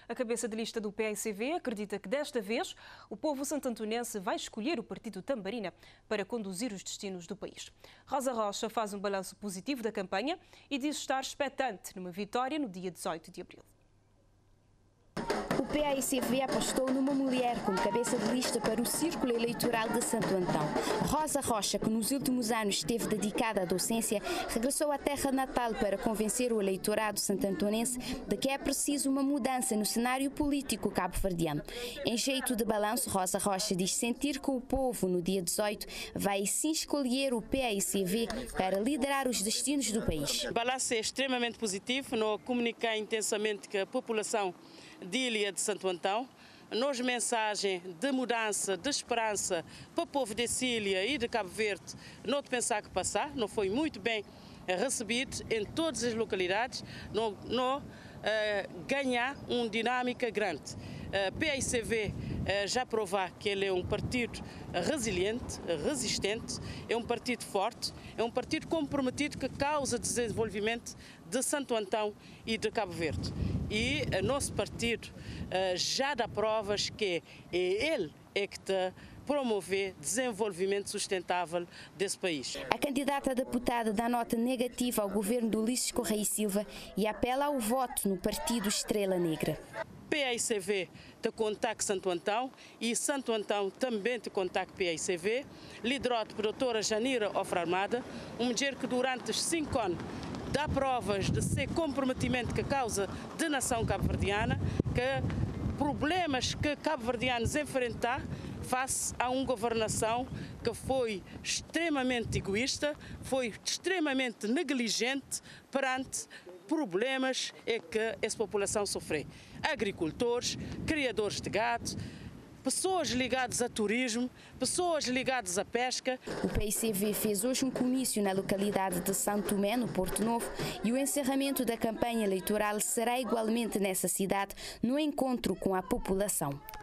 A cabeça de lista do PAICV acredita que desta vez o povo santantonense vai escolher o partido Tambarina para conduzir os destinos do país. Rosa Rocha faz um balanço positivo da campanha e diz estar expectante numa vitória no dia 18 de abril. O PAICV apostou numa mulher como cabeça de lista para o Círculo Eleitoral de Santo Antão. Rosa Rocha, que nos últimos anos esteve dedicada à docência, regressou à terra natal para convencer o eleitorado santantonense de que é preciso uma mudança no cenário político cabo-verdiano. Em jeito de balanço, Rosa Rocha diz sentir que o povo, no dia 18, vai sim escolher o PAICV para liderar os destinos do país. O balanço é extremamente positivo. Nós comunicamos intensamente que a população de Ilha de Santo Antão, nos mensagens de mudança, de esperança para o povo dessa ilha e de Cabo Verde, não pensar que passar, não foi muito bem recebido em todas as localidades, não ganhar uma dinâmica grande. PAICV já provar que ele é um partido resiliente, resistente, é um partido forte, é um partido comprometido que causa desenvolvimento de Santo Antão e de Cabo Verde. E o nosso partido já dá provas que ele é que está promover desenvolvimento sustentável desse país. A candidata a deputada dá nota negativa ao governo do Ulisses Correia e Silva e apela ao voto no partido Estrela Negra. PAICV te contacta Santo Antão e Santo Antão também te contacta PAICV, liderado por doutora Janira Ofra Armada, uma mulher que durante os 5 anos dá provas de ser comprometimento com a causa da nação cabo-verdiana, que problemas que cabo-verdianos enfrentar face a uma governação que foi extremamente egoísta, foi extremamente negligente perante problemas que essa população sofre. Agricultores, criadores de gado, pessoas ligadas a turismo, pessoas ligadas à pesca. O PAICV fez hoje um comício na localidade de Santo Tomé, no Porto Novo, e o encerramento da campanha eleitoral será igualmente nessa cidade, no encontro com a população.